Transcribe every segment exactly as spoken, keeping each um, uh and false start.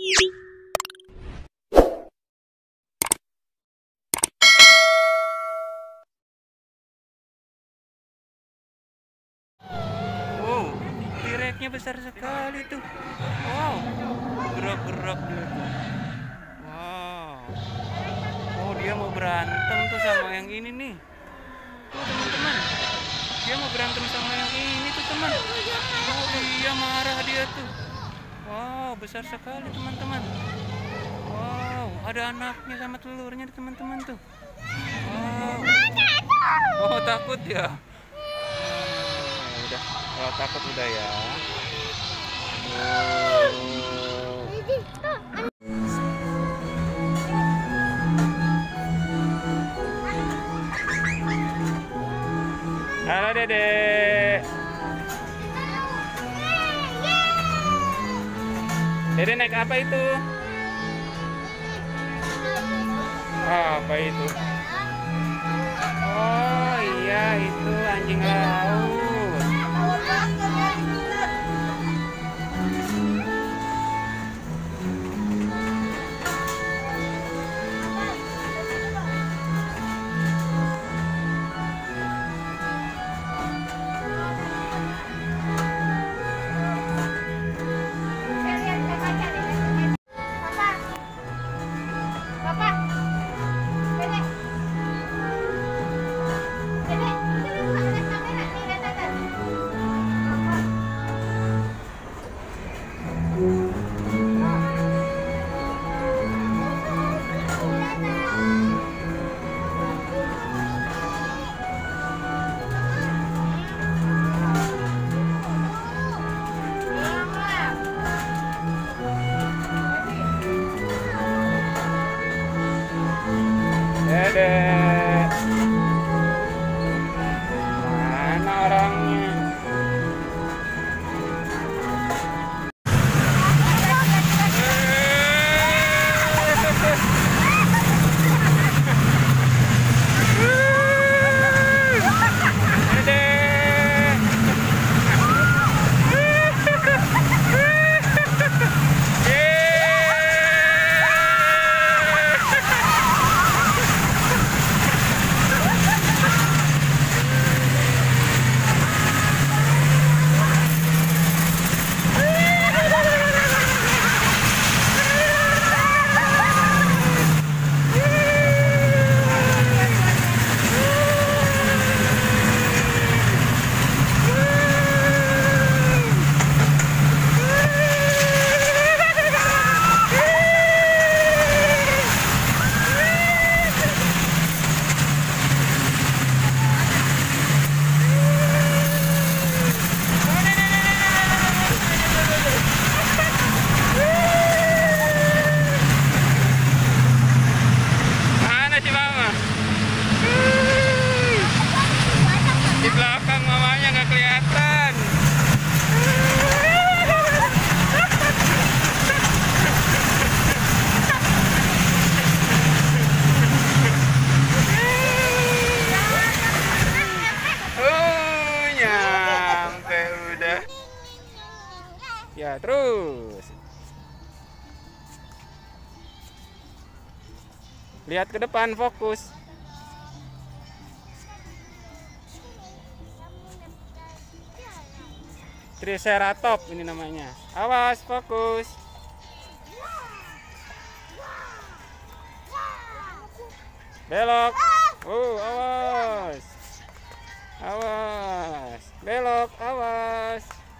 Wow, T-Rex-nya besar sekali tuh. Wow, gerak-gerak dia tuh. Wow. Oh, dia mau berantem tuh sama yang ini nih. Tuh teman-teman, dia mau berantem sama yang ini tuh teman. Oh, dia marah dia tuh. Wow, besar sekali teman-teman. Wow, ada anaknya sama telurnya teman-teman tuh. Wow. Oh, takut ya. Hmm, udah, kalau takut udah ya. Oh. Halo Dede. Dede naik apa itu? Apa itu? Oh iya, itu anjing laut. Dede, mana orangnya? Di belakang mamanya nggak kelihatan. Oh, nyampe udah. Ya, terus. Lihat ke depan, fokus. Triceratop ini namanya. Awas, fokus. Belok. Oh, awas. Awas. Belok, awas.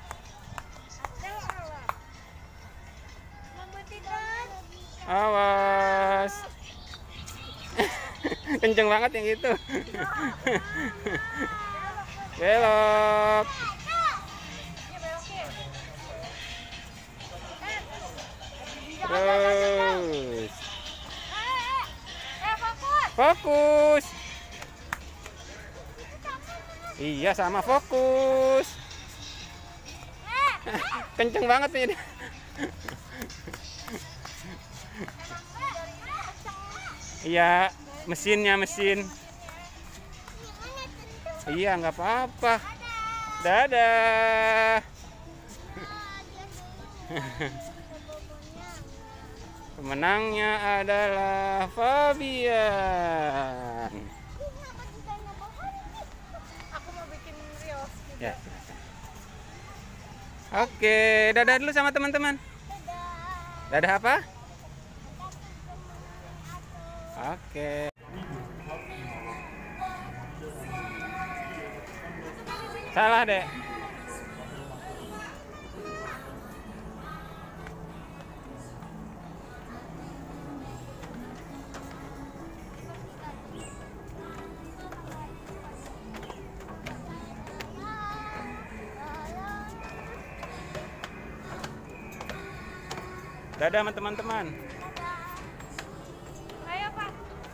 Awas. Kenceng banget yang itu. Belok. Terus. Fokus. Iya, sama fokus. Kenceng banget ini. Iya, mesinnya mesin. Iya, nggak apa-apa. Dadah. Pemenangnya adalah Fabian. Aku mau bikin reels. Ya, silakan. Oke, dadah dulu sama teman-teman. Dadah. Dadah apa? Oke. Salah, Dek. Dadah sama teman-teman. Ayo, Pak.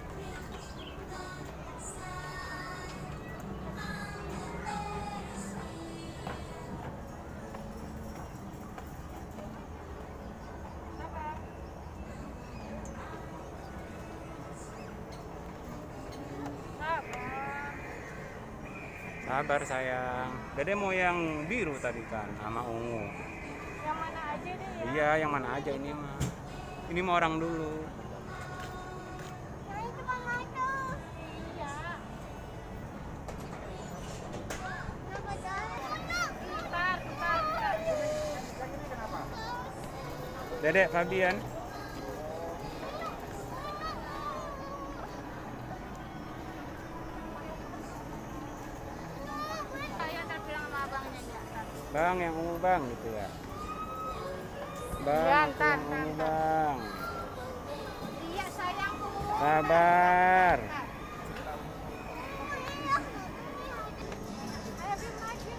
Sabar sayang. Dede mau yang biru tadi kan sama ungu. Yang mana aja deh ya. Iya, yang mana aja ini mah. Ini mau orang dulu. Yang itu Bang Aco. Iya. Bentar, bentar, bentar. Dedek Fabian. Saya terbilang sama abangnya ya. Bang yang ungu bang gitu ya. Bang, Iya, aku ntar, yang ntar, ungu ntar. bang. Iya, sayangku. Sabar. Ayo, Bim, maju.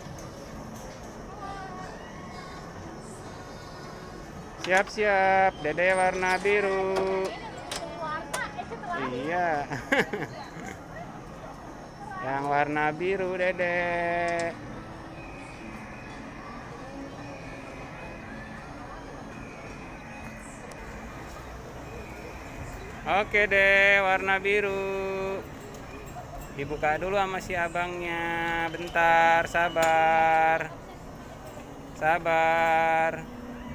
Siap-siap, Dede warna biru. Warna, eh, setelah Iya. Yang warna biru, Dede. Oke deh, warna biru. Dibuka dulu sama si abangnya. Bentar, sabar. Sabar.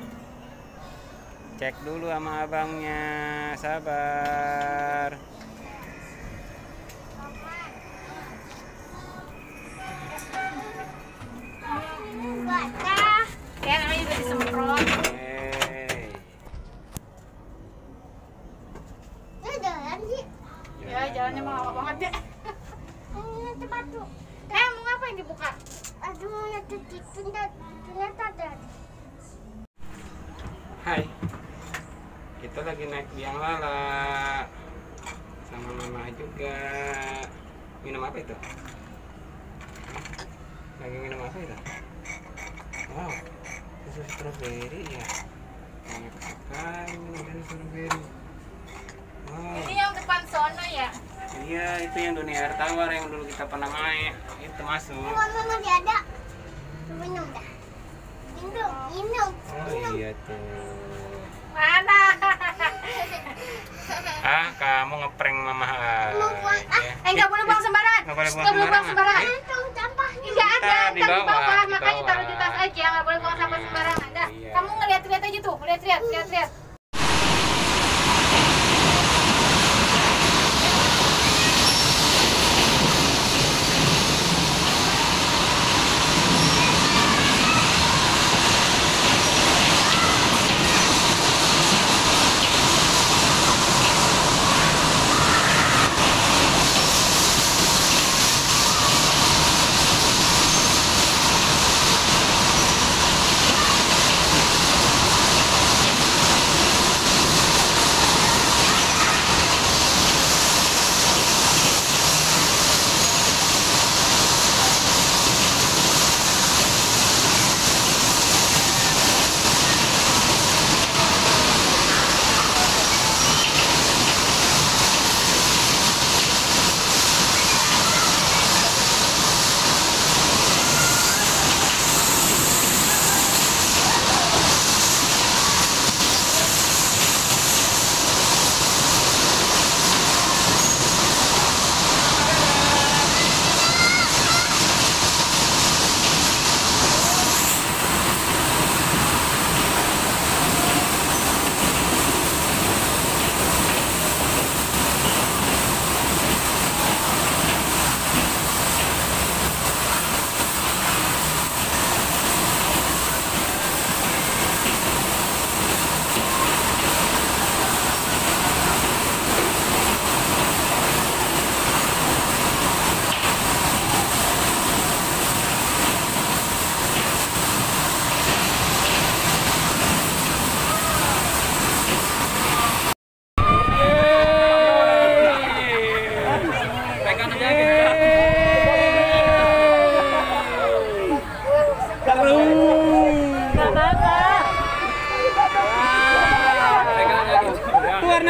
Cek dulu sama abangnya. Sabar. Baca. Ya, namanya juga disemprot. Hey. Jalan sih. Ya, jalannya mah lama banget deh. Ini cepat tuh. Eh, mau ngapain dibuka? Aduh, nanti ternyata ada. Hai. Kita lagi naik biang lala. Sama mama juga. Minum apa itu? Lagi minum apa itu? Wow, susu strawberry ya. Banyak sekali minum strawberry. Wow. Ini yang depan sono ya? Iya, itu yang dunia air tawar yang dulu kita pernah main. Itu masuk. Mama masih ada. Minum dah. Minum, minum. Oh iya tuh. Mana? Ah, kamu ngeprank mama. Mau buang ah, Ya. eh nggak boleh buang sembarangan. Nggak boleh buang Nggak boleh buang sembarangan. sembarangan. Tong sampahnya nggak ada, Ntar di ntar di bawah, bawah. di Makanya bawah. taruh di tas aja, nggak boleh buang sampah sembarangan. Dah, Iya. kamu ngeliat-liat aja tuh, lihat-lihat, lihat-lihat.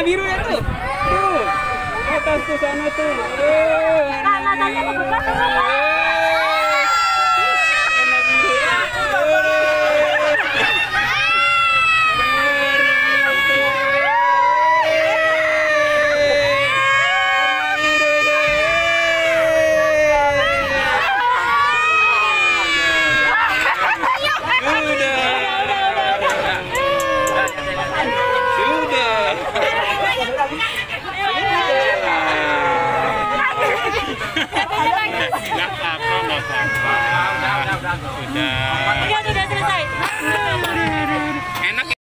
biru ya tuh. Tuh. Atas tuh sana tuh. Eh, warna biru. Eh, warna biru. Udah, udah selesai. Enak ya?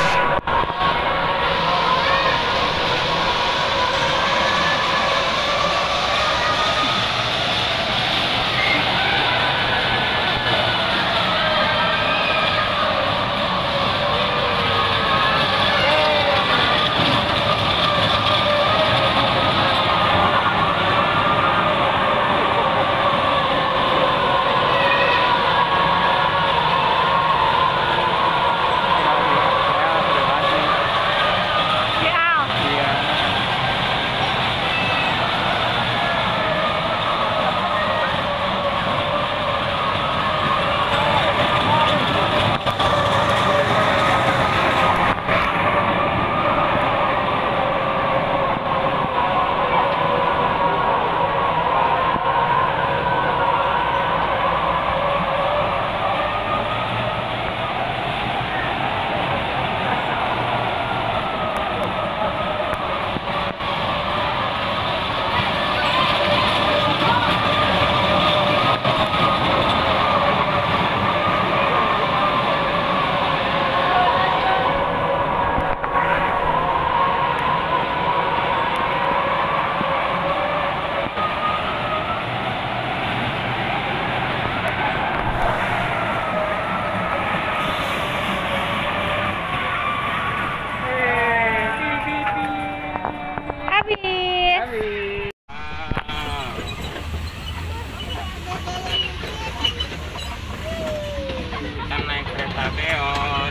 Kita naik kereta Beos.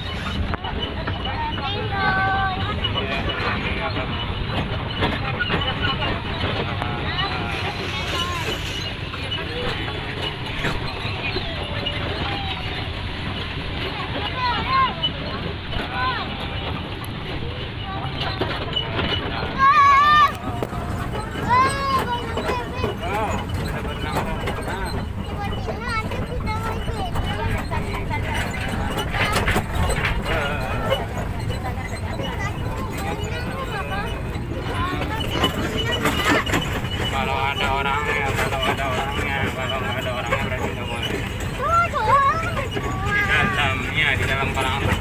Kalau ada orangnya, kalau ada orangnya, kalau nggak ada orangnya berarti nggak boleh. Di dalamnya, di dalam kolam.